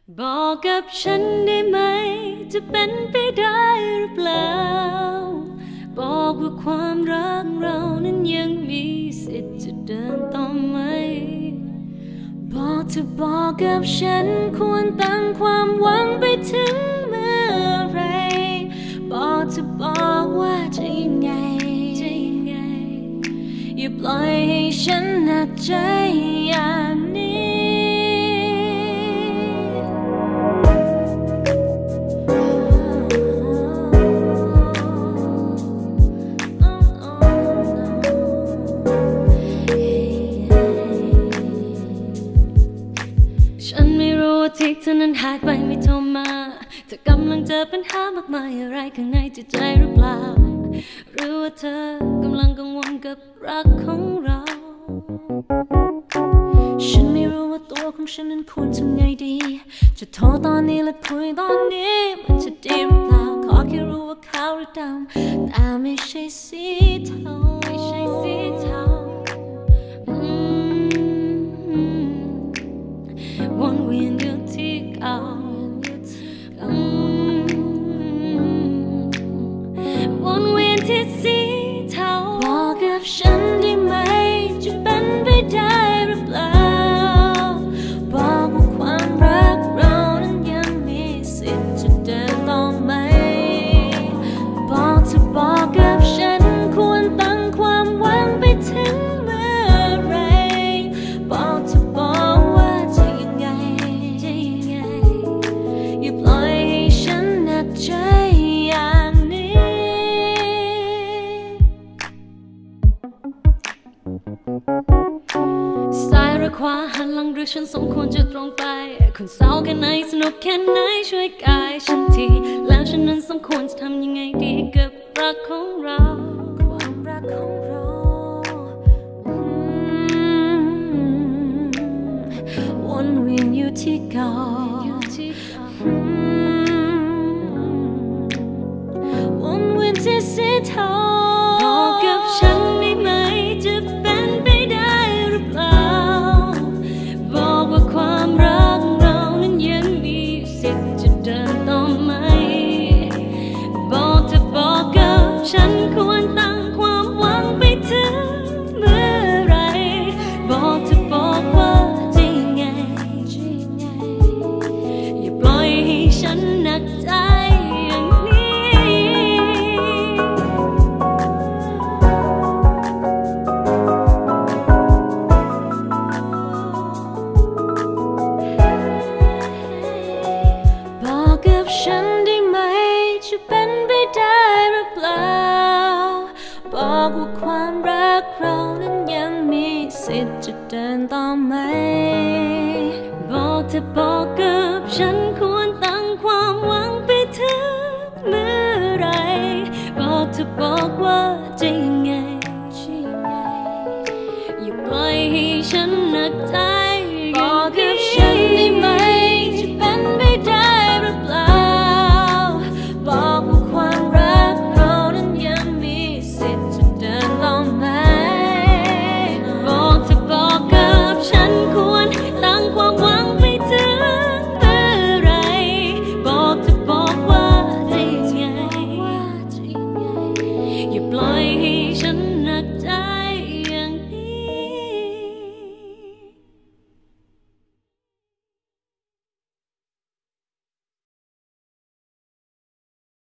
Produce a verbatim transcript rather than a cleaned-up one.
บอกกับฉันได้ไหมจะเป็นไปได้หรือเปล่าบอกว่าความรักเรานั้นยังมีสิทธิ์จะเดินต่อไหมบอกเธอบอกกับฉันควรตั้งความหวังไปถึงเมื่อไรบอกเธอบอกว่าจะยังไงจะยังไงอย่าปล่อยให้ฉันหนักใจอย่างนี้ฉันไม่รู้ว่าที่เธอนั้นหายไปไม่โทรมาเธอกำลังเจอปัญหามากมายอะไรข้างในจิตใจหรือเปล่าหรือว่าเธอกำลังกังวลกับรักของเราฉันไม่รู้ว่าตัวของฉันนั้นควรทำไงดีจะโทรตอนนี้และคุยตอนนี้มันจะดีหรือเปล่าขอแค่รู้ว่าขาวหรือดำแต่ไม่ใช่สีเทาไม่ใช่สีเทาวนเวียนอยู่ที่เก่าวนเวียนที่สีเทาบอกกับฉันได้ไหมจะเป็นไปได้หรือเปล่าบอกว่าความรักเรานั้นยังมีสิทธิ์จะเดินต่อไหมบอกเธอบอกกับฉันควรตั้งความหวังไปถึงเมื่อไรบอกเธอบอกว่าจะยังไงจะยังไงอย่าปล่อยให้ฉันหนักใจอย่างนี้ซ้ายหรือขวาหันหลังหรือฉันสมควรจะตรงไปคนเศร้าแค่ไหนสนุกแค่ไหนช่วยกายฉันทีแล้วฉันนั้นสมควรจะทำยังไงดีกับรักของเราความรักของเราวนเวียนอยู่ที่เก่าวนเวียนที่สีเทาบอกกับฉันได้ไหมจะเป็นไปได้หรือเปล่าบอกว่าความรักเรานั้นยังมีสิทธิ์จะเดินต่อไหมบอกเธอบอกกับฉันควรตั้งความหวังไปถึงเมื่อไรบอกเธอบอกว่าจะยังไงอย่าปล่อยให้ฉันหนักใจอย่างนี้บอกกับฉันได้ไหมจะเป็นไปได้หรือเปล่าบอกว่าความรักเรานั้นยังมีสิทธิ์จะเดินต่อไหมบอกเธอบอกกับฉันควรตั้งความหวังไปถึงเมื่อไรบอกเธอบอกว่า